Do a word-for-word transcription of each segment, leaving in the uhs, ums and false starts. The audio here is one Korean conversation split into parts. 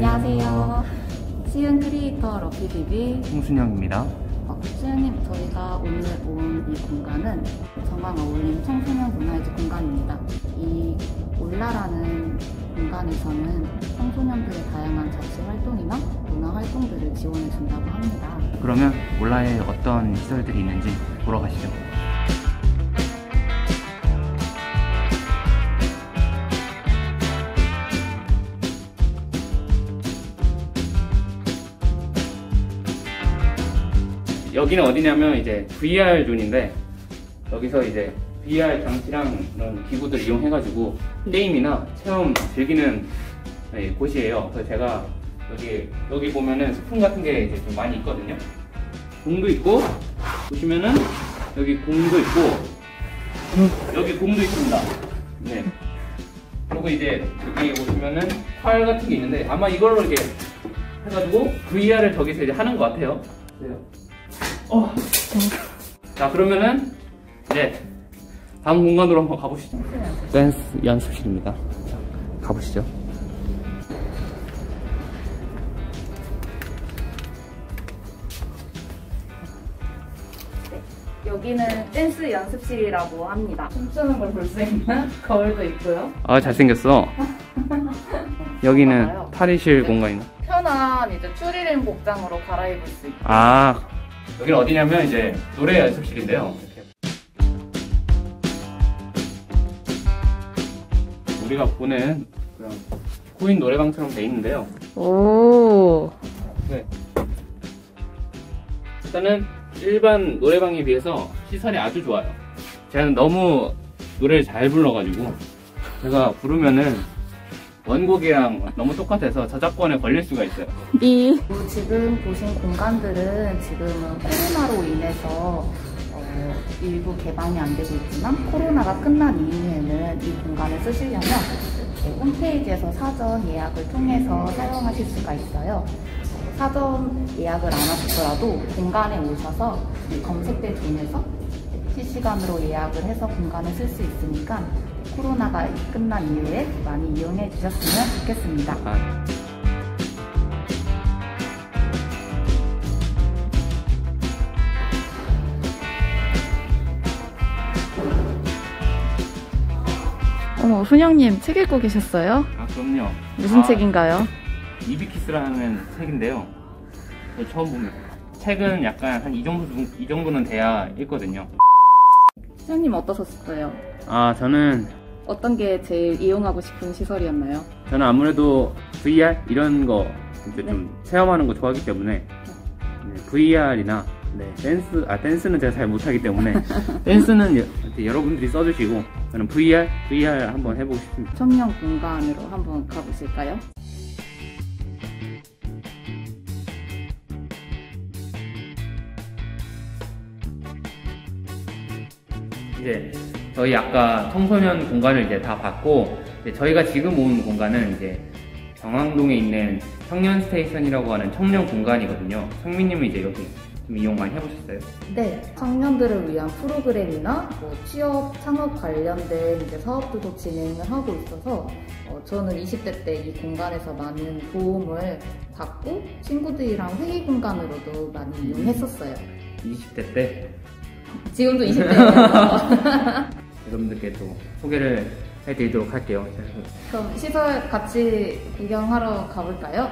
안녕하세요. 시은 크리에이터 럭키티비 홍순영입니다. 어, 시은님, 저희가 오늘 온 이 공간은 정강 어울림 청소년 문화예술 공간입니다. 이 올라라는 공간에서는 청소년들의 다양한 자치 활동이나 문화 활동들을 지원해 준다고 합니다. 그러면 올라에 어떤 시설들이 있는지 보러 가시죠. 여기는 어디냐면 이제 브이알 존인데, 여기서 이제 브이알 장치랑 이런 기구들 이용해가지고 게임이나 체험 즐기는 네, 곳이에요. 그래서 제가 여기 여기 보면은 소품 같은 게 이제 좀 많이 있거든요. 공도 있고, 보시면은 여기 공도 있고, 여기 공도 있습니다. 네. 그리고 이제 여기 보시면은 활 같은 게 있는데, 아마 이걸로 이렇게 해가지고 브이알을 저기서 이제 하는 것 같아요. 네. 어. 자, 그러면은 이제 다음 공간으로 한번 가보시죠. 댄스 연습실입니다. 자, 가보시죠. 여기는 댄스 연습실이라고 합니다. 춤추는 걸 볼 수 있는 거울도 있고요. 아, 잘생겼어. 여기는 탈의실 공간이나 편한 이제 추리닝 복장으로 갈아입을 수 있고. 아, 여기는 어디냐면 이제 노래 연습실인데요. 이렇게. 우리가 보는 그런 코인 노래방처럼 돼 있는데요. 오. 네. 일단은 일반 노래방에 비해서 시설이 아주 좋아요. 제가 너무 노래를 잘 불러가지고 제가 부르면은 원곡이랑 너무 똑같아서 저작권에 걸릴 수가 있어요. 이 지금 보신 공간들은 지금은 코로나로 인해서 어, 일부 개방이 안 되고 있지만, 코로나가 끝난 이후에는 이 공간을 쓰시려면 이렇게 홈페이지에서 사전 예약을 통해서 사용하실 수가 있어요. 사전 예약을 안 하셨더라도 공간에 오셔서 검색대 존에서 실시간으로 예약을 해서 공간을 쓸 수 있으니까 코로나가 끝난 이후에 많이 이용해 주셨으면 좋겠습니다. 아. 어머, 순영님 책 읽고 계셨어요? 아, 그럼요. 무슨 아, 책인가요? 이비키스라는 책인데요. 저 처음 봅니다. 책은 약간 한 이 정도, 이 정도는 돼야 읽거든요. 순영님 어떠셨어요? 아, 저는 어떤 게 제일 이용하고 싶은 시설이었나요? 저는 아무래도 브이알 이런 거 이제 좀 네. 체험하는 거 좋아하기 때문에 네, 브이알이나 네, 댄스, 아 댄스는 제가 잘 못하기 때문에 댄스는 여, 여러분들이 써주시고 저는 브이알, 브이알 한번 해보고 싶습니다. 청년 공간으로 한번 가보실까요? 이제 저희 아까 청소년 공간을 이제 다 봤고, 이제 저희가 지금 온 공간은 이제 정왕동에 있는 청년 스테이션이라고 하는 청년 공간이거든요. 성민님은 이제 여기 좀 이용 많이 해보셨어요? 네, 청년들을 위한 프로그램이나 뭐 취업, 창업 관련된 이제 사업들도 진행을 하고 있어서 어, 저는 이십 대 때 이 공간에서 많은 도움을 받고 친구들이랑 회의 공간으로도 많이 이용했었어요. 이십 대 때? 지금도 이십 대예요. 여러분들께 또 소개를 해드리도록 할게요. 그럼 시설 같이 구경하러 가볼까요?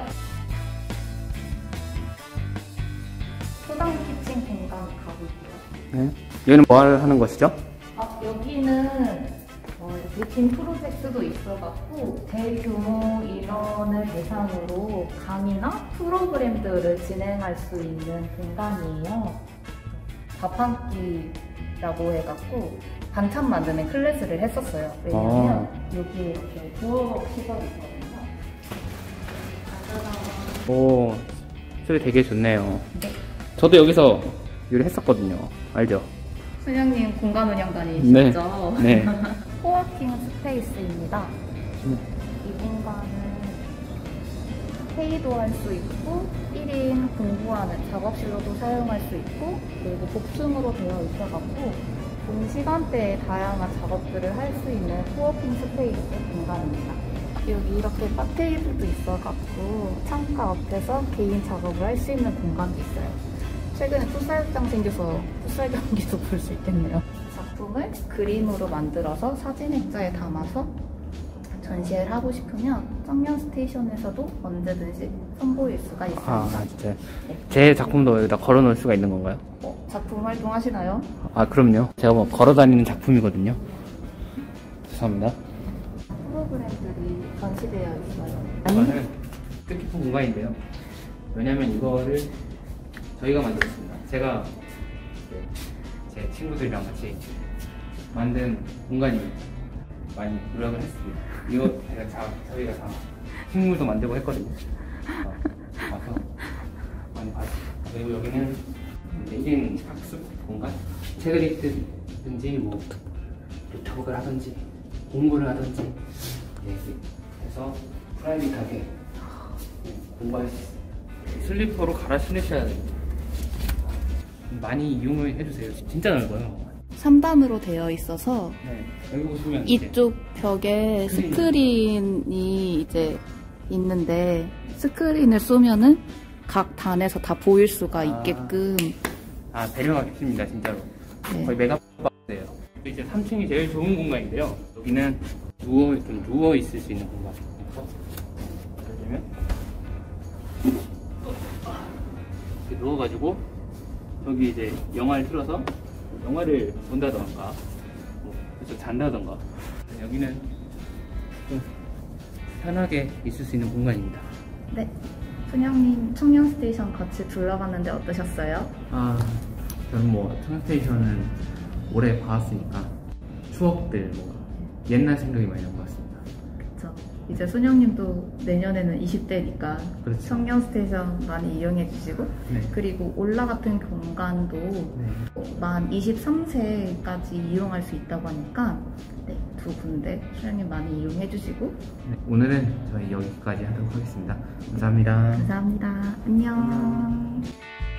소당 키친 공간 가볼게요. 네. 여기는 뭐 하는 것이죠? 아, 여기는 어, 루틴 프로젝트도 있어갖고 대규모 인원을 대상으로 강의나 프로그램들을 진행할 수 있는 공간이에요. 밥 한 끼라고 해갖고 반찬 만드는 클래스를 했었어요. 왜냐면 아. 여기에 이렇게 부엌 시설이 있거든요. 오, 소리 되게 좋네요. 네. 저도 여기서 요리했었거든요. 알죠? 순영님 공간 운영단이시죠? 네. 네. 코워킹 스페이스입니다. 네. 이 공간은 회의도 할 수 있고 일 인 공부하는 작업실로도 사용할 수 있고, 그리고 복층으로 되어 있어갖고 본 시간대에 다양한 작업들을 할 수 있는 코워킹 스페이스 공간입니다. 여기 이렇게 바 테이블도 있어갖고 창가 앞에서 개인 작업을 할 수 있는 공간도 있어요. 최근에 풋살장 생겨서 풋살 경기도 볼 수 있겠네요. 작품을 그림으로 만들어서 사진 액자에 담아서 전시회를 하고 싶으면 청년 스테이션에서도 언제든지 선보일 수가 있습니다. 아, 진짜요? 제 작품도 여기다 걸어 놓을 수가 있는 건가요? 어, 작품 활동하시나요? 아, 그럼요. 제가 뭐 걸어 다니는 작품이거든요. 죄송합니다. 프로그램들이 전시되어 있어요. 이거는 뜻깊은 공간인데요. 왜냐면 이거를 저희가 만들었습니다. 제가 제 친구들이랑 같이 만든 공간입니다. 많이 노력을 했습니다. 이거 제가 자, 저희가 다 식물도 만들고 했거든요. 어, 와서 많이 봤습니다. 그리고 여기는 일 인 학습 공간? 책을 읽든지 뭐 노트북을 하든지 공부를 하든지 네, 해서 프라이빗하게 공부할 수 있어요. 슬리퍼로 갈아 신으셔야 됩니다. 많이 이용을 해주세요. 진짜 넓어요. 삼 단으로 되어 있어서 네, 여기 보시면 이쪽 벽에 스크린. 스크린이 이제 있는데 스크린을 쏘면은 각 단에서 다 보일 수가 아. 있게끔. 아, 배려가 깊습니다, 진짜로. 네. 거의 메가박스예요. 이제 삼 층이 제일 좋은 공간인데요. 여기는 누워 좀 누워 있을 수 있는 공간. 예를 들면 이렇게 누워가지고 여기 이제 영화를 틀어서 영화를 본다던가, 뭐 그래서 잔다던가. 여기는 좀 편하게 있을 수 있는 공간입니다. 네. 순영님 청년 스테이션 같이 둘러봤는데 어떠셨어요? 아, 저는 뭐 청스테이션은 오래 봐왔으니까 추억들, 뭐 옛날 생각이 많이 난 것 같습니다. 그렇죠. 이제 순영님도 내년에는 이십 대니까 그렇죠. 청년 스테이션 많이 이용해 주시고 네. 그리고 올라 같은 공간도 네. 만 이십삼 세까지 이용할 수 있다고 하니까 네, 두 군데 순영님 많이 이용해 주시고 네, 오늘은 저희 여기까지 하도록 하겠습니다. 감사합니다. 감사합니다. 안녕.